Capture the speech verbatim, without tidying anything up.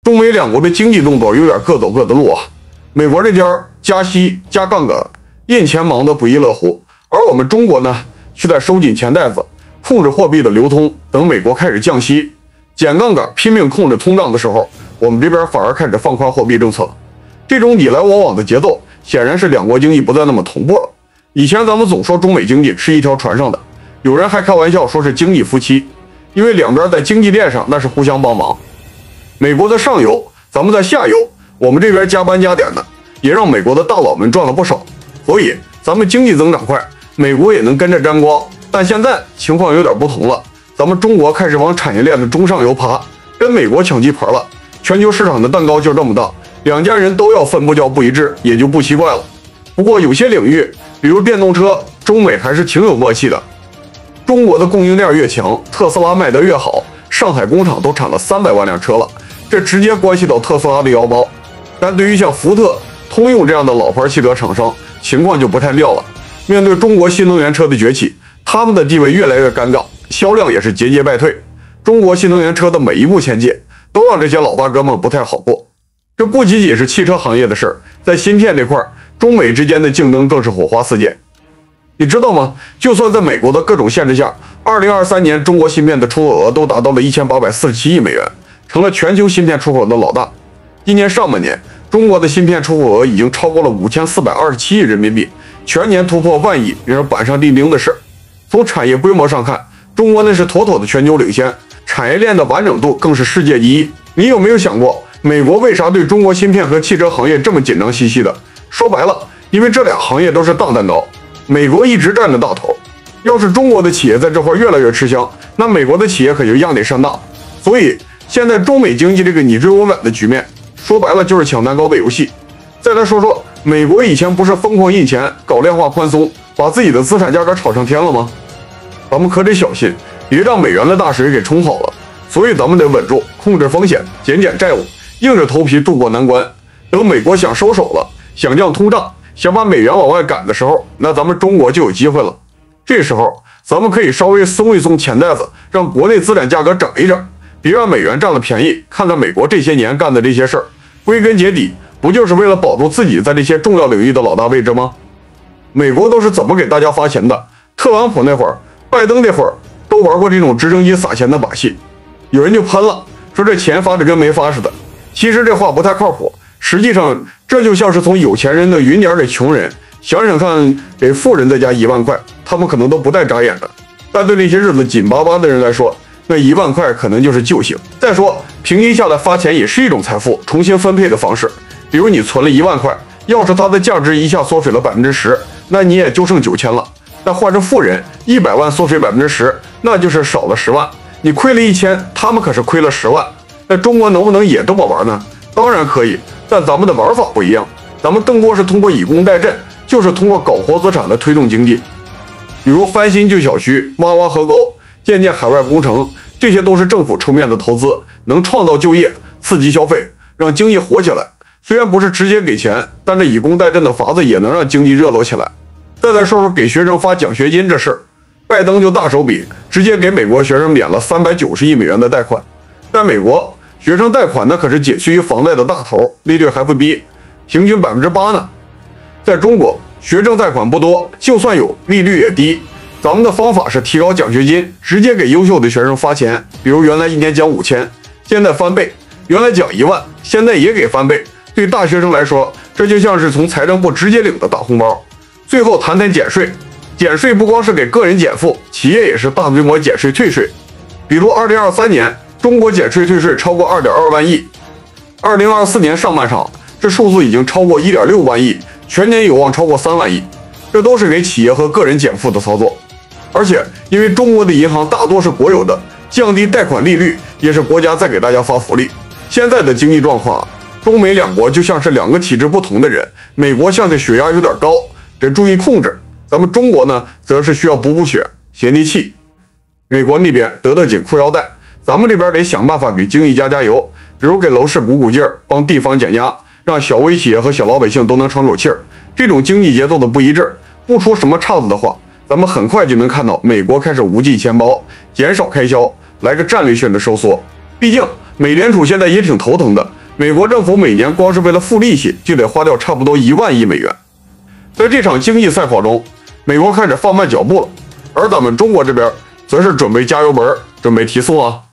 中美两国的经济动作有点各走各的路啊。美国这边加息加杠杆，印钱忙得不亦乐乎，而我们中国呢，却在收紧钱袋子，控制货币的流通。等美国开始降息、减杠杆、拼命控制通胀的时候，我们这边反而开始放宽货币政策。这种你来我往的节奏，显然是两国经济不再那么同步了。以前咱们总说中美经济是一条船上的，有人还开玩笑说是经济夫妻，因为两边在经济链上那是互相帮忙。美国在上游，咱们在下游，我们这边加班加点的，也让美国的大佬们赚了不少。所以咱们经济增长快，美国也能跟着沾光。但现在情况有点不同了，咱们中国开始往产业链的中上游爬，跟美国抢地盘了。全球市场的蛋糕就这么大，两家人都要分布较不一致，也就不奇怪了。不过有些领域，比如电动车，中美还是挺有默契的。中国的供应链越强，特斯拉卖得越好，上海工厂都产了三百万辆车了，这直接关系到特斯拉的腰包。但对于像福特、通用这样的老牌汽车厂商，情况就不太妙了。面对中国新能源车的崛起，他们的地位越来越尴尬，销量也是节节败退。中国新能源车的每一步前进，都让这些老大哥们不太好过。这不仅仅是汽车行业的事儿，在芯片这块，中美之间的竞争更是火花四溅。你知道吗？就算在美国的各种限制下，二零二三年中国芯片的出口额都达到了一千八百四十七亿美元，成了全球芯片出口的老大。今年上半年，中国的芯片出口额已经超过了五千四百二十七亿人民币，全年突破万亿，也是板上钉钉的事。从产业规模上看，中国那是妥妥的全球领先，产业链的完整度更是世界第一。你有没有想过，美国为啥对中国芯片和汽车行业这么紧张兮兮的？说白了，因为这俩行业都是大蛋糕，美国一直占着大头。要是中国的企业在这块越来越吃香，那美国的企业可就一样得上当。所以现在中美经济这个你追我赶的局面，说白了就是抢蛋糕的游戏。再来说说美国以前不是疯狂印钱、搞量化宽松，把自己的资产价格炒上天了吗？咱们可得小心，别让美元的大水给冲跑了。所以咱们得稳住，控制风险，减减债务，硬着头皮渡过难关。等美国想收手了，想降通胀，想把美元往外赶的时候，那咱们中国就有机会了。这时候咱们可以稍微松一松钱袋子，让国内资产价格整一整，别让美元占了便宜。看看美国这些年干的这些事儿，归根结底不就是为了保住自己在这些重要领域的老大位置吗？美国都是怎么给大家发钱的？特朗普那会儿，拜登那会儿都玩过这种直升机撒钱的把戏。有人就喷了，说这钱发的跟没发似的。其实这话不太靠谱，实际上这就像是从有钱人的云点给穷人。想想看，给富人再加一万块，他们可能都不带眨眼的。但对那些日子紧巴巴的人来说，那一万块可能就是救星。再说，平均下来发钱也是一种财富重新分配的方式。比如你存了一万块，要是它的价值一下缩水了百分之十，那你也就剩九千了。但换成富人，一百万缩水百分之十，那就是少了十万。你亏了一千，他们可是亏了十万。那中国能不能也这么玩呢？当然可以，但咱们的玩法不一样。咱们更多是通过以工代赈，就是通过搞活资产来推动经济。比如翻新旧小区、挖挖河沟、建建海外工程，这些都是政府出面的投资，能创造就业、刺激消费，让经济活起来。虽然不是直接给钱，但这以工代赈的法子也能让经济热络起来。再来说说给学生发奖学金这事儿，拜登就大手笔，直接给美国学生免了三百九十亿美元的贷款。在美国，学生贷款那可是仅次于房贷的大头，利率还不低，平均百分之八呢。在中国，学生贷款不多，就算有，利率也低。咱们的方法是提高奖学金，直接给优秀的学生发钱，比如原来一年奖五千，现在翻倍，原来奖一万，现在也给翻倍。对大学生来说，这就像是从财政部直接领的大红包。最后谈谈减税，减税不光是给个人减负，企业也是大规模减税退税。比如二零二三年，中国减税退税超过二点二万亿，二零二四年上半场这数字已经超过一点六万亿，全年有望超过三万亿。这都是给企业和个人减负的操作。而且因为中国的银行大多是国有的，降低贷款利率也是国家在给大家发福利。现在的经济状况，中美两国就像是两个体质不同的人，美国像是血压有点高，得注意控制。咱们中国呢，则是需要补补血、接地气。美国那边得得紧裤腰带，咱们这边得想办法给经济加加油，比如给楼市鼓鼓劲儿，帮地方减压，让小微企业和小老百姓都能喘口气儿。这种经济节奏的不一致，不出什么岔子的话，咱们很快就能看到美国开始无计钱包，减少开销，来个战略性的收缩。毕竟美联储现在也挺头疼的， 美国政府每年光是为了付利息就得花掉差不多一万亿美元。在这场经济赛跑中，美国开始放慢脚步了，而咱们中国这边则是准备加油门，准备提速啊。